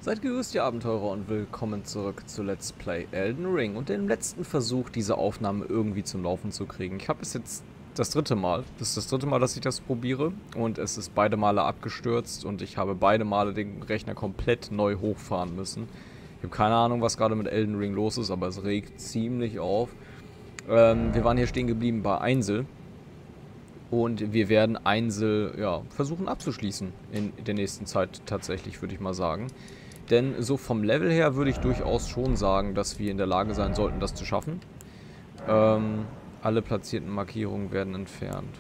Seid gegrüßt, ihr Abenteurer, und willkommen zurück zu Let's Play Elden Ring und dem letzten Versuch, diese Aufnahme irgendwie zum Laufen zu kriegen. Ich habe es jetzt das dritte Mal. Das ist das dritte Mal, dass ich das probiere, und es ist beide Male abgestürzt und ich habe beide Male den Rechner komplett neu hochfahren müssen. Ich habe keine Ahnung, was gerade mit Elden Ring los ist, aber es regt ziemlich auf. Wir waren hier stehen geblieben bei Einsel. Und wir werden Einsel, ja, versuchen abzuschließen in der nächsten Zeit tatsächlich, würde ich mal sagen. Denn so vom Level her würde ich durchaus schon sagen, dass wir in der Lage sein sollten, das zu schaffen. Alle platzierten Markierungen werden entfernt.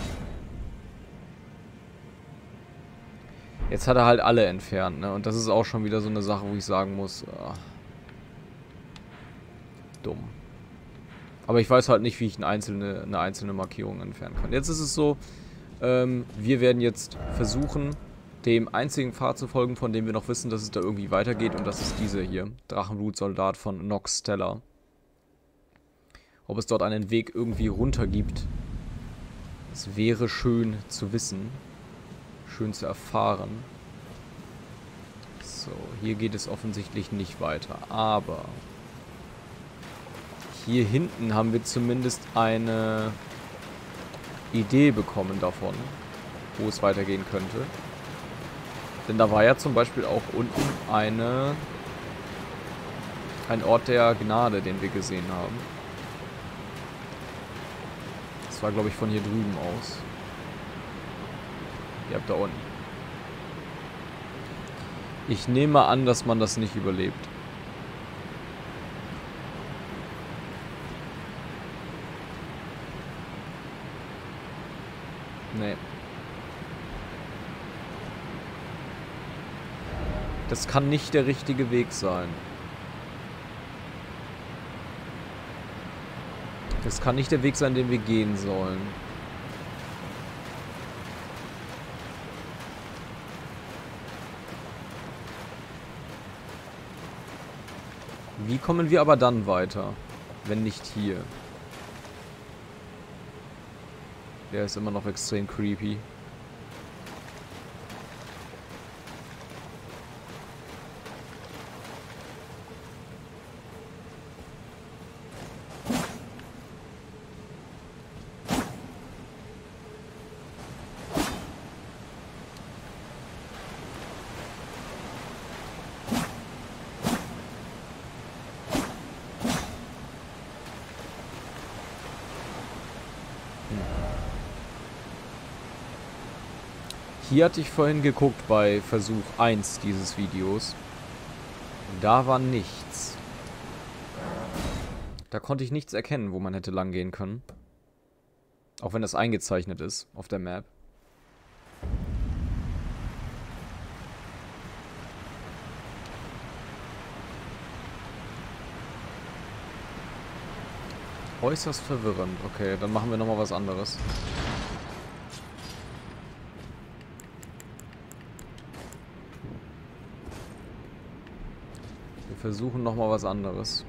Jetzt hat er halt alle entfernt, ne? Und das ist auch schon wieder so eine Sache, wo ich sagen muss, dumm. Aber ich weiß halt nicht, wie ich eine einzelne Markierung entfernen kann. Jetzt ist es so, wir werden jetzt versuchen, dem einzigen Pfad zu folgen, von dem wir noch wissen, dass es da irgendwie weitergeht. Und das ist dieser hier. Drachenblutsoldat von Nox Stella. Ob es dort einen Weg irgendwie runter gibt. Es wäre schön zu wissen. Schön zu erfahren. So, hier geht es offensichtlich nicht weiter. Aber hier hinten haben wir zumindest eine Idee bekommen davon, wo es weitergehen könnte. Denn da war ja zum Beispiel auch unten ein Ort der Gnade, den wir gesehen haben. Das war, glaube ich, von hier drüben aus. Ihr habt da unten. Ich nehme an, dass man das nicht überlebt. Nee. Das kann nicht der richtige Weg sein. Das kann nicht der Weg sein, den wir gehen sollen. Wie kommen wir aber dann weiter, wenn nicht hier? Der ist immer noch extrem creepy. Hier hatte ich vorhin geguckt bei Versuch 1 dieses Videos. Da war nichts. Da konnte ich nichts erkennen, wo man hätte lang gehen können. Auch wenn das eingezeichnet ist auf der Map. Äußerst verwirrend. Okay, dann machen wir nochmal was anderes. Wir versuchen nochmal was anderes.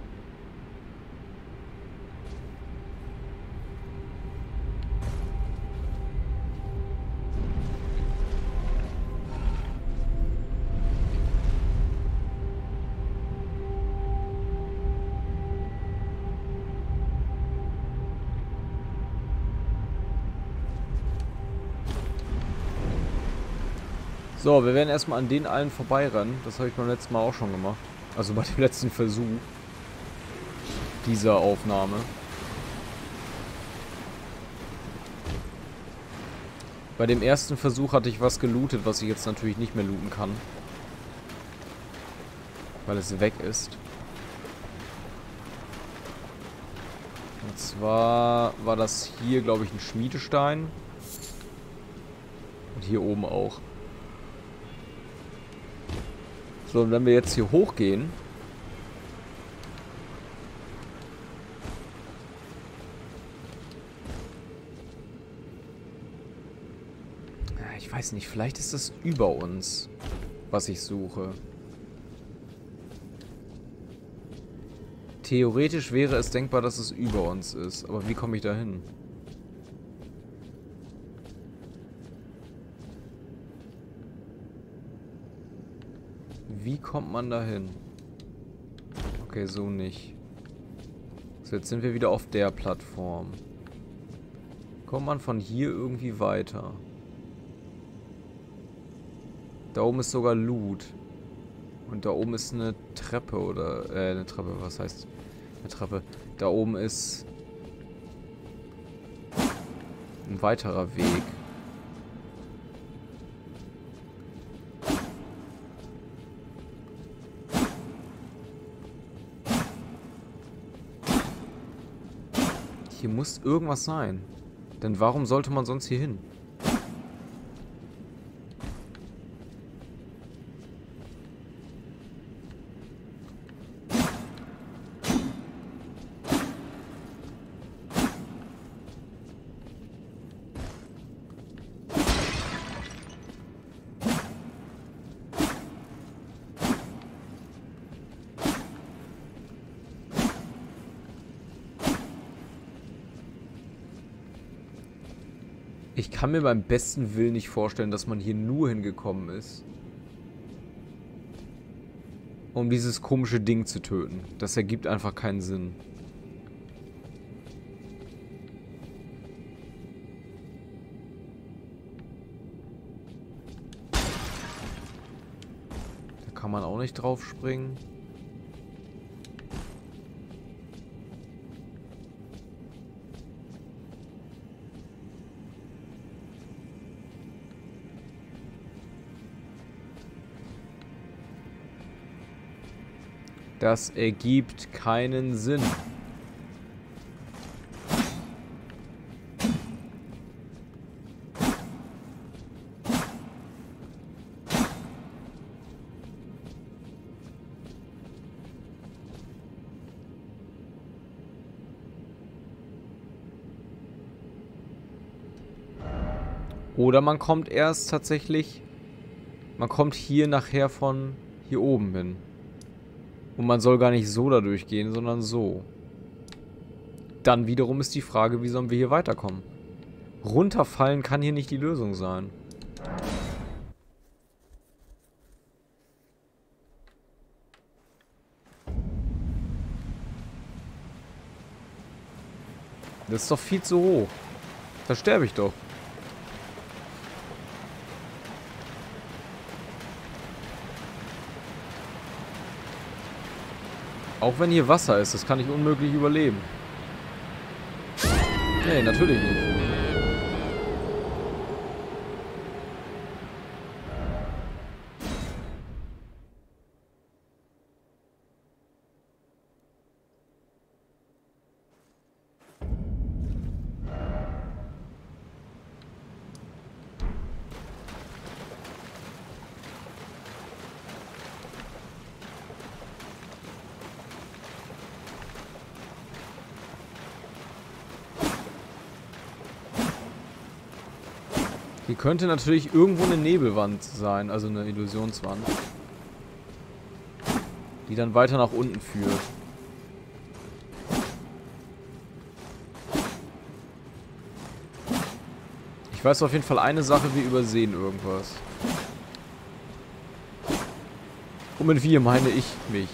So, wir werden erstmal an den allen vorbeirennen. Das habe ich beim letzten Mal auch schon gemacht. Also bei dem letzten Versuch dieser Aufnahme. Bei dem ersten Versuch hatte ich was gelootet, was ich jetzt natürlich nicht mehr looten kann. Weil es weg ist. Und zwar war das hier, glaube ich, ein Schmiedestein. Und hier oben auch. So, und wenn wir jetzt hier hochgehen. Ich weiß nicht, vielleicht ist das über uns, was ich suche. Theoretisch wäre es denkbar, dass es über uns ist. Aber wie komme ich da hin? wie kommt man da hin? Okay, so nicht. So, jetzt sind wir wieder auf der Plattform. Kommt man von hier irgendwie weiter? Da oben ist sogar Loot. Und da oben ist eine Treppe oder... eine Treppe, was heißt... Eine Treppe. Da oben ist... ein weiterer Weg. Hier muss irgendwas sein. Denn warum sollte man sonst hier hin? Ich kann mir beim besten Willen nicht vorstellen, dass man hier nur hingekommen ist, um dieses komische Ding zu töten. Das ergibt einfach keinen Sinn. Da kann man auch nicht drauf springen. Das ergibt keinen Sinn. Oder man kommt erst tatsächlich... Man kommt hier nachher von hier oben hin. Und man soll gar nicht so da durchgehen, sondern so. Dann wiederum ist die Frage, wie sollen wir hier weiterkommen? Runterfallen kann hier nicht die Lösung sein. Das ist doch viel zu hoch. Da sterbe ich doch. Auch wenn hier Wasser ist, das kann ich unmöglich überleben. Nee, natürlich nicht. Hier könnte natürlich irgendwo eine Nebelwand sein, also eine Illusionswand. Die dann weiter nach unten führt. Ich weiß auf jeden Fall eine Sache, wir übersehen irgendwas. Und mit wir meine ich mich.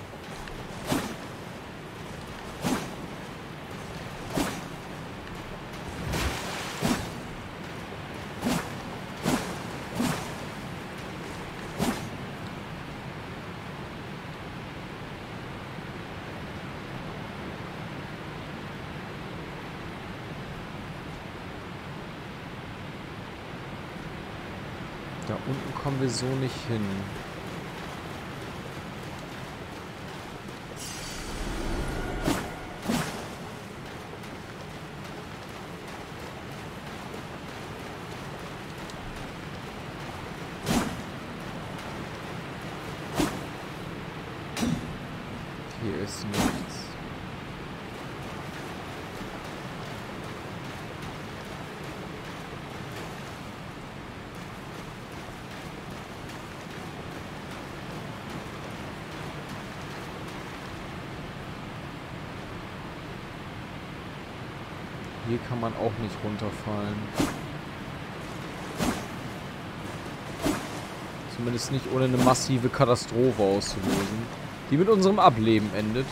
Da unten kommen wir so nicht hin. Hier ist nichts. Hier kann man auch nicht runterfallen. Zumindest nicht ohne eine massive Katastrophe auszulösen, die mit unserem Ableben endet.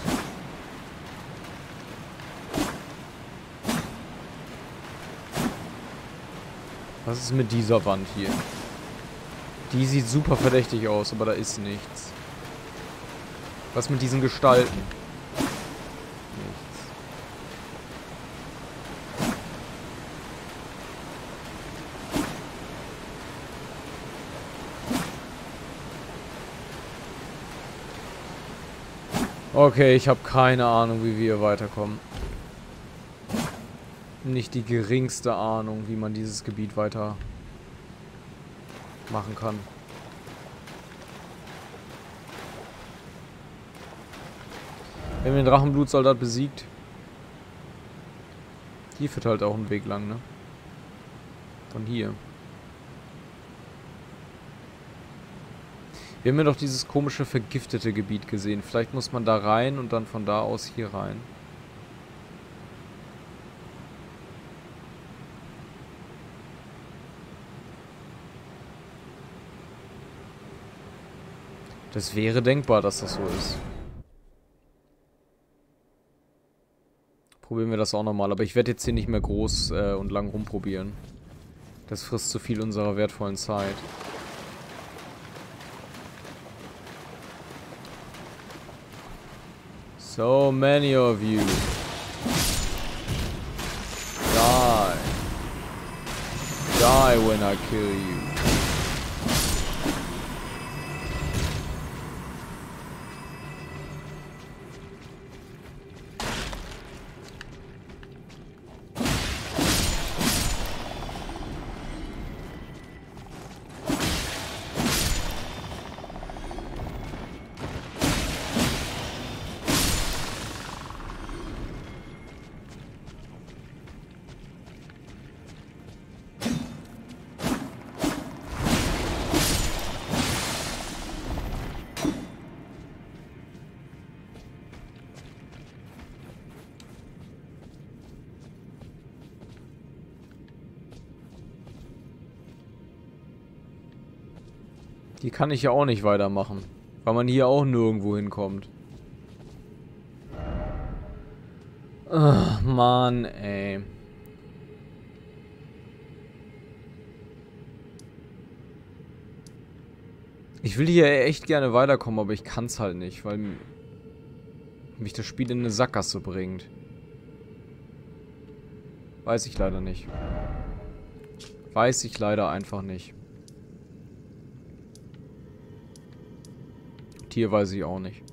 Was ist mit dieser Wand hier? Die sieht super verdächtig aus, aber da ist nichts. Was mit diesen Gestalten? Nichts. Okay, ich habe keine Ahnung, wie wir hier weiterkommen. Nicht die geringste Ahnung, wie man dieses Gebiet weiter machen kann. Wenn wir den Drachenblutsoldat besiegt, hier führt halt auch ein Weg lang, ne? Von hier. Wir haben ja doch dieses komische vergiftete Gebiet gesehen. Vielleicht muss man da rein und dann von da aus hier rein. Das wäre denkbar, dass das so ist. Probieren wir das auch nochmal. Aber ich werde jetzt hier nicht mehr groß und lang rumprobieren. Das frisst zu viel unserer wertvollen Zeit. So many of you. Die. Die when I kill you. Die kann ich ja auch nicht weitermachen. Weil man hier auch nirgendwo hinkommt. Ach, Mann, ey. Ich will hier echt gerne weiterkommen, aber ich kann's halt nicht, weil mich das Spiel in eine Sackgasse bringt. Weiß ich leider nicht. Weiß ich leider einfach nicht. Hier weiß ich auch nicht.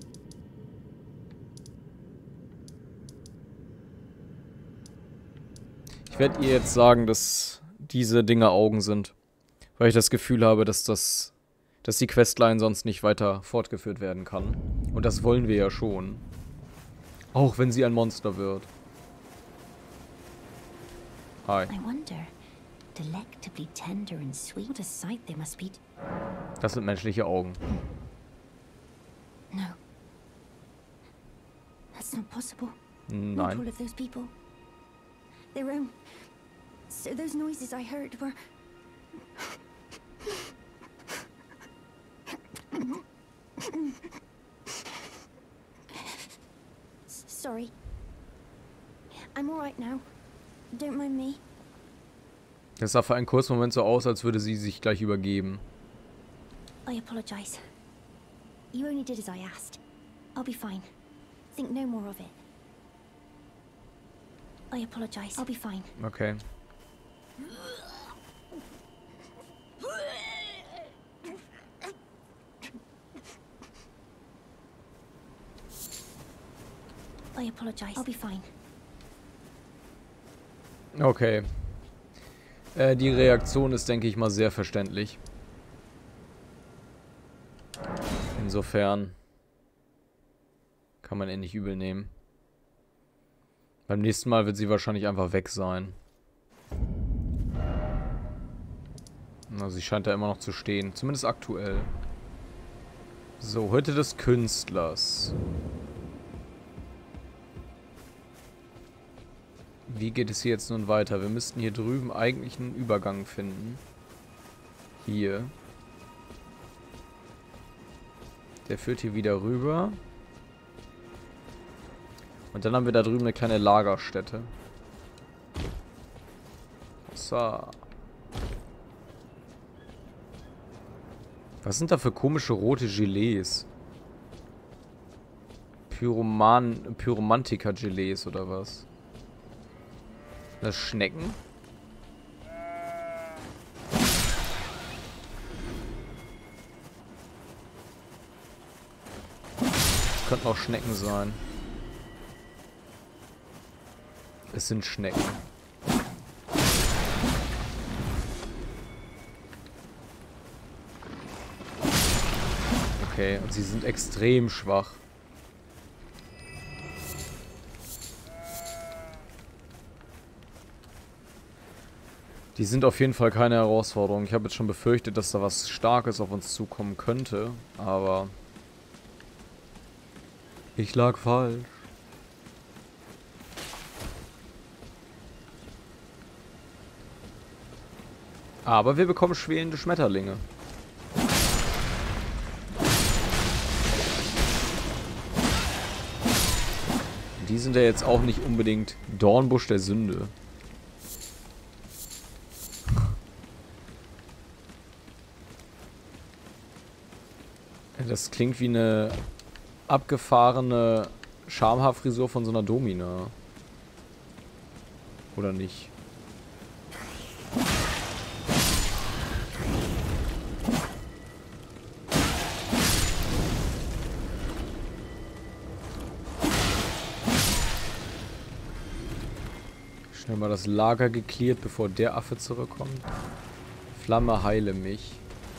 Ich werde ihr jetzt sagen, dass diese Dinge Augen sind. Weil ich das Gefühl habe, dass die Questline sonst nicht weiter fortgeführt werden kann. Und das wollen wir ja schon. Auch wenn sie ein Monster wird. Hi. Das sind menschliche Augen. No. That's not possible. Nein. Not all of those people. Their own. So those noises I heard were... Sorry. I'm alright now. Don't mind me. Das sah für einen kurzen Moment so aus, als würde sie sich gleich übergeben. I apologize. You only did as I asked. I'll be fine. Think no more of it. I apologize. I'll be fine. Okay. I apologize. I'll be fine. Okay. Die Reaktion ist, denke ich mal, sehr verständlich. Insofern kann man ihn nicht übel nehmen. Beim nächsten Mal wird sie wahrscheinlich einfach weg sein. Na, sie scheint da immer noch zu stehen. Zumindest aktuell. So, Hütte des Künstlers. Wie geht es hier jetzt nun weiter? Wir müssten hier drüben eigentlich einen Übergang finden. Hier. Der führt hier wieder rüber. Und dann haben wir da drüben eine kleine Lagerstätte. So. Was sind da für komische rote Gelees? Pyromantika-Gelees oder was? Das Schnecken? Das könnten auch Schnecken sein. Es sind Schnecken. Okay, und sie sind extrem schwach. Die sind auf jeden Fall keine Herausforderung. Ich habe jetzt schon befürchtet, dass da was Starkes auf uns zukommen könnte, aber ich lag falsch. Aber wir bekommen schwelende Schmetterlinge. Die sind ja jetzt auch nicht unbedingt Dornbusch der Sünde. Das klingt wie eine abgefahrene Schamhaarfrisur von so einer Domina. Oder nicht? Schnell mal das Lager geklärt, bevor der Affe zurückkommt. Flamme, heile mich.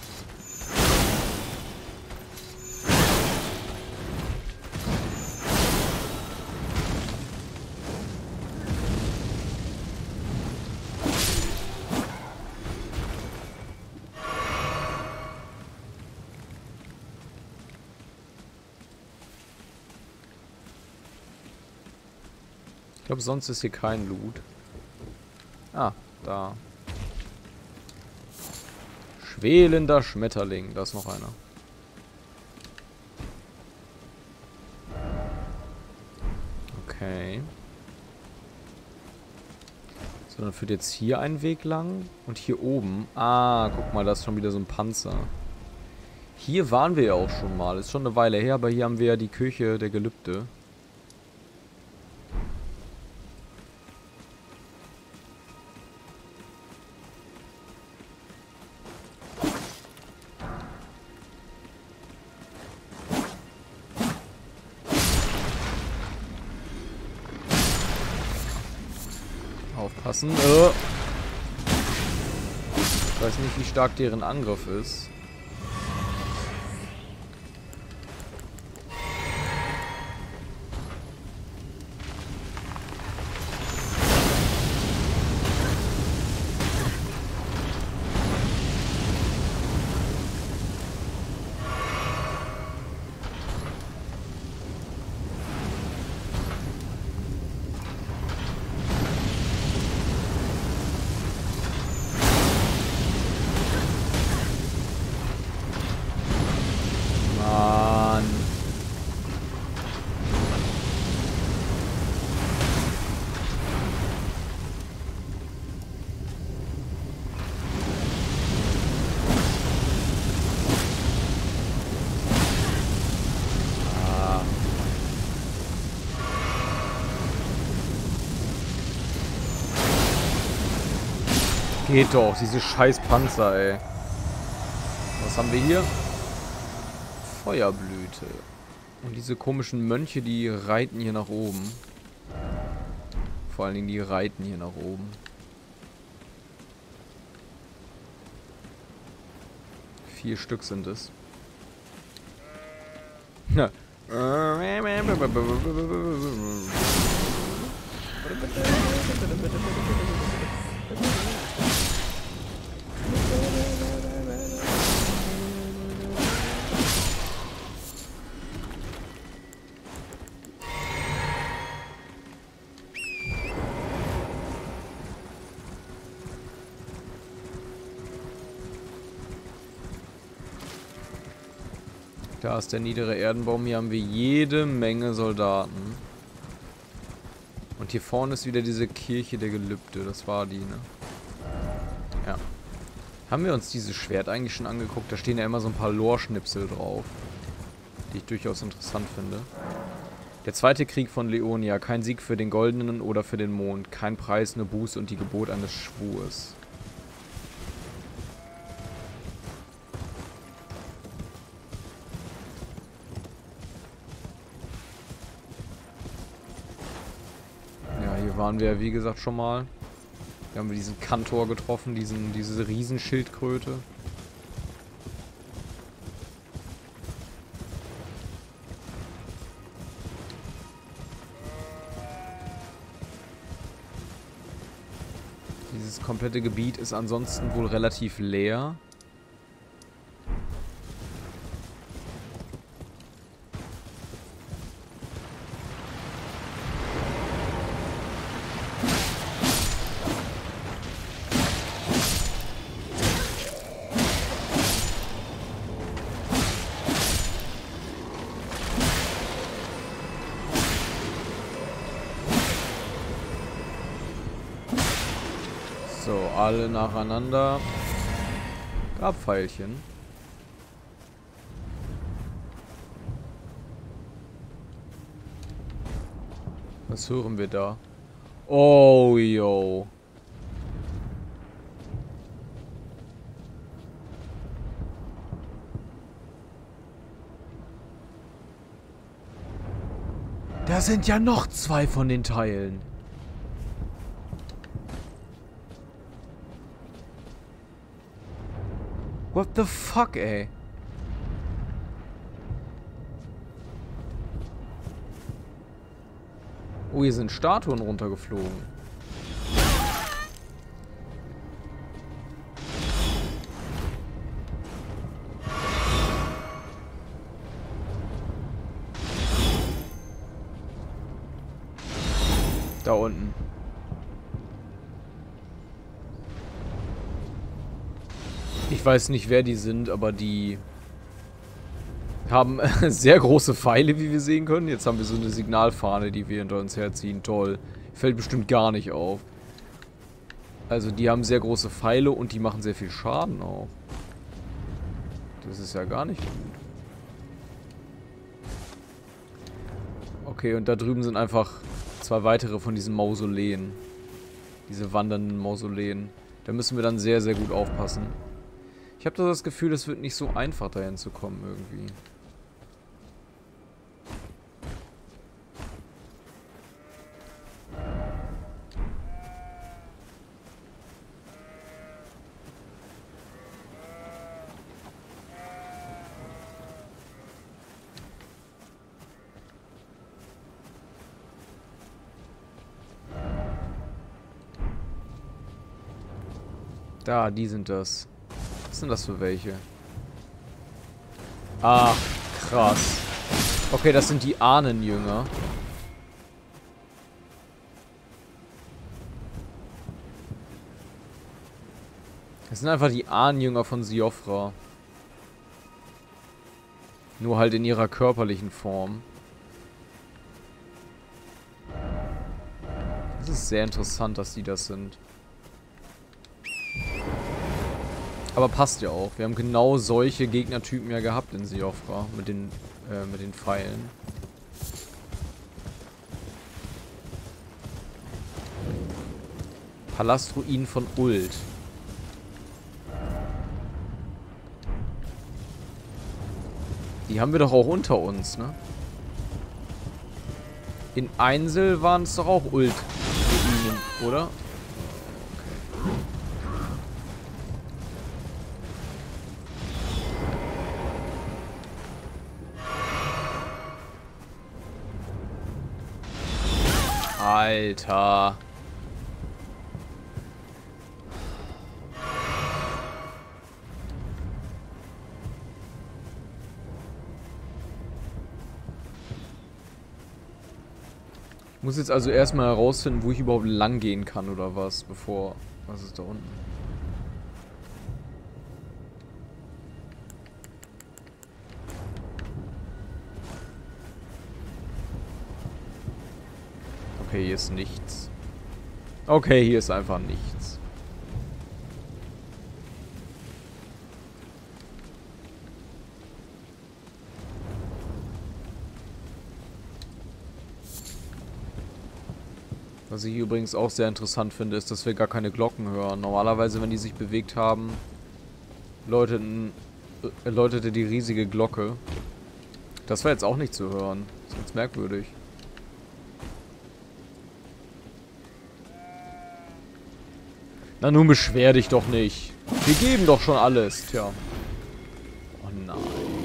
Ich glaube, sonst ist hier kein Loot. Ah, da. Schwelender Schmetterling. Da ist noch einer. Okay. So, dann führt jetzt hier ein Weg lang. Und hier oben. Ah, guck mal, da ist schon wieder so ein Panzer. Hier waren wir ja auch schon mal. Ist schon eine Weile her, aber hier haben wir ja die Kirche der Gelübde. Aufpassen. Ich weiß nicht, wie stark deren Angriff ist. Geht doch, diese scheiß Panzer, ey. Was haben wir hier? Feuerblüte. Und diese komischen Mönche, die reiten hier nach oben. Vor allen Dingen, die reiten hier nach oben. 4 Stück sind es. Na. Da ist der niedere Erdenbaum. Hier haben wir jede Menge Soldaten. Und hier vorne ist wieder diese Kirche der Gelübde. Das war die, ne? Ja. Haben wir uns dieses Schwert eigentlich schon angeguckt? Da stehen ja immer so ein paar Lore-Schnipsel drauf. Die ich durchaus interessant finde. Der zweite Krieg von Leonia. Kein Sieg für den Goldenen oder für den Mond. Kein Preis, nur Buße und die Gebot eines Schwurs. Ja, hier waren wir ja wie gesagt schon mal. Hier haben wir diesen Kantor getroffen, diese Riesenschildkröte. Dieses komplette Gebiet ist ansonsten wohl relativ leer. So, alle nacheinander. Grabpfeilchen. Was hören wir da? Oh, yo. Da sind ja noch 2 von den Teilen. What the fuck, ey? Oh, hier sind Statuen runtergeflogen. Da unten. Ich weiß nicht, wer die sind, aber die haben sehr große Pfeile, wie wir sehen können. Jetzt haben wir so eine Signalfahne, die wir hinter uns herziehen. Toll. Fällt bestimmt gar nicht auf. Also die haben sehr große Pfeile und die machen sehr viel Schaden auch. Das ist ja gar nicht gut. Okay, und da drüben sind einfach 2 weitere von diesen Mausoleen. Diese wandernden Mausoleen. Da müssen wir dann sehr, sehr gut aufpassen. Ich habe das Gefühl, es wird nicht so einfach, dahin zu kommen irgendwie. Da, die sind das. Was sind das für welche? Ach, krass. Okay, das sind die Ahnenjünger. Das sind einfach die Ahnenjünger von Siofra. Nur halt in ihrer körperlichen Form. Das ist sehr interessant, dass die das sind. Aber passt ja auch. Wir haben genau solche Gegnertypen ja gehabt in Siofra. Mit den Pfeilen. Palastruinen von Uld. Die haben wir doch auch unter uns, ne? In Einsel waren es doch auch Uld-Ruinen, oder? Alter. Ich muss jetzt also erstmal herausfinden, wo ich überhaupt lang gehen kann oder was, bevor... Was ist da unten? Okay, hier ist nichts. Okay, hier ist einfach nichts. Was ich übrigens auch sehr interessant finde, ist, dass wir gar keine Glocken hören. Normalerweise, wenn die sich bewegt haben, läutete die riesige Glocke. Das war jetzt auch nicht zu hören. Das ist ganz merkwürdig. Na nun beschwer dich doch nicht. Wir geben doch schon alles. Tja. Oh nein.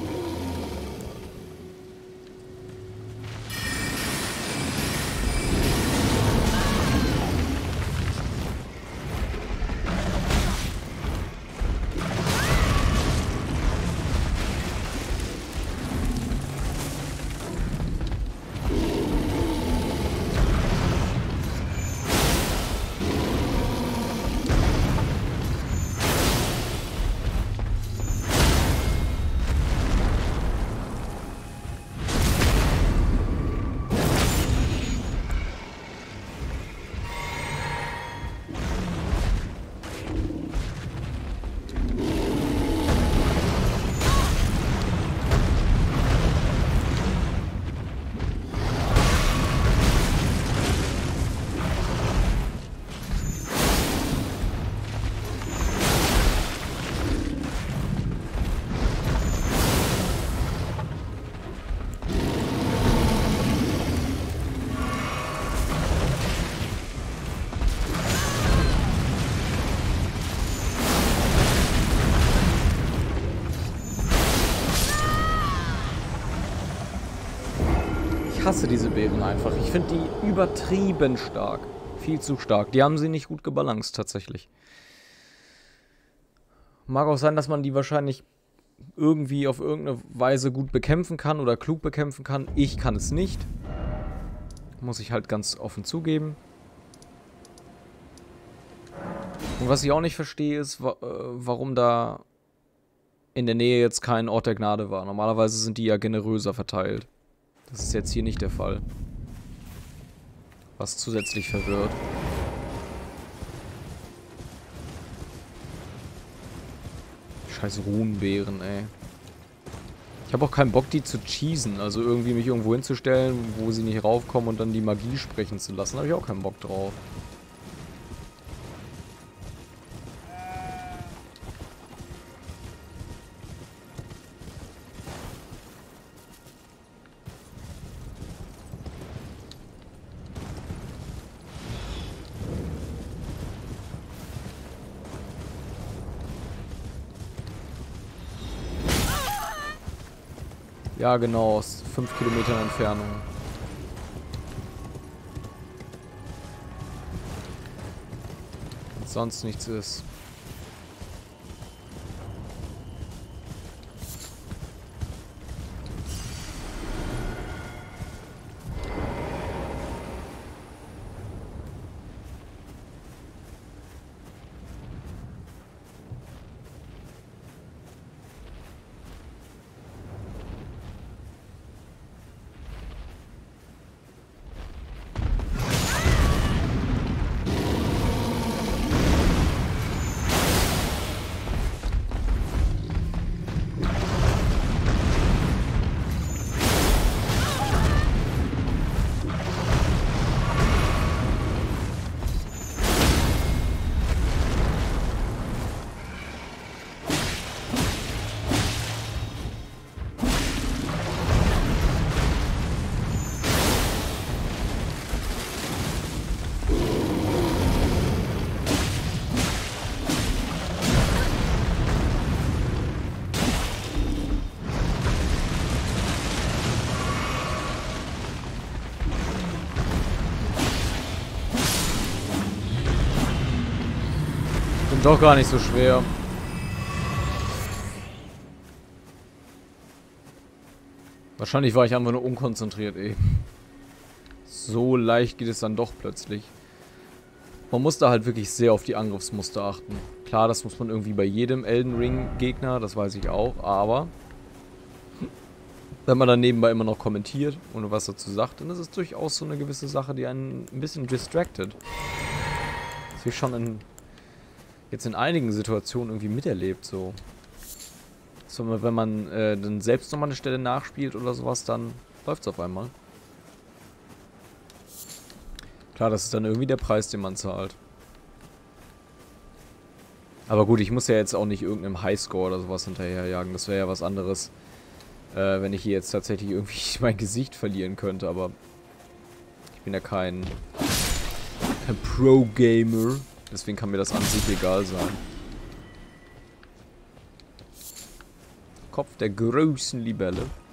Ich hasse diese Bären einfach. Ich finde die übertrieben stark. Viel zu stark. Die haben sie nicht gut gebalanced tatsächlich. Mag auch sein, dass man die wahrscheinlich irgendwie auf irgendeine Weise gut bekämpfen kann oder klug bekämpfen kann. Ich kann es nicht. Muss ich halt ganz offen zugeben. Und was ich auch nicht verstehe, ist, warum da in der Nähe jetzt kein Ort der Gnade war. Normalerweise sind die ja generöser verteilt. Das ist jetzt hier nicht der Fall. Was zusätzlich verwirrt. Scheiß Runenbeeren, ey. Ich habe auch keinen Bock, die zu cheesen. Also irgendwie mich irgendwo hinzustellen, wo sie nicht raufkommen und dann die Magie sprechen zu lassen. Da habe ich auch keinen Bock drauf. Ja, genau, aus 5 Kilometern Entfernung. Wenn sonst nichts ist. Sind doch gar nicht so schwer. Wahrscheinlich war ich einfach nur unkonzentriert eben. So leicht geht es dann doch plötzlich. Man muss da halt wirklich sehr auf die Angriffsmuster achten. Klar, das muss man irgendwie bei jedem Elden Ring Gegner, das weiß ich auch, aber Wenn man dann nebenbei immer noch kommentiert und was dazu sagt, dann ist es durchaus so eine gewisse Sache, die einen ein bisschen distracted. Das habe ich schon jetzt in einigen Situationen irgendwie miterlebt, so. So, wenn man dann selbst nochmal eine Stelle nachspielt oder sowas, dann läuft es auf einmal. Klar, das ist dann irgendwie der Preis, den man zahlt. Aber gut, ich muss ja jetzt auch nicht irgendeinem Highscore oder sowas hinterherjagen. Das wäre ja was anderes, wenn ich hier jetzt tatsächlich irgendwie mein Gesicht verlieren könnte. Aber ich bin ja kein Pro-Gamer. Deswegen kann mir das an sich egal sein. Kopf der großen Libelle.